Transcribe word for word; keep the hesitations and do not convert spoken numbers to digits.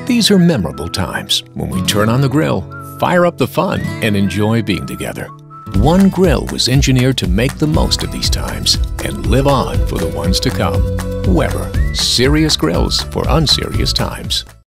These are memorable times when we turn on the grill, fire up the fun, and enjoy being together. One Grill was engineered to make the most of these times and live on for the ones to come. Weber, serious grills for unserious times.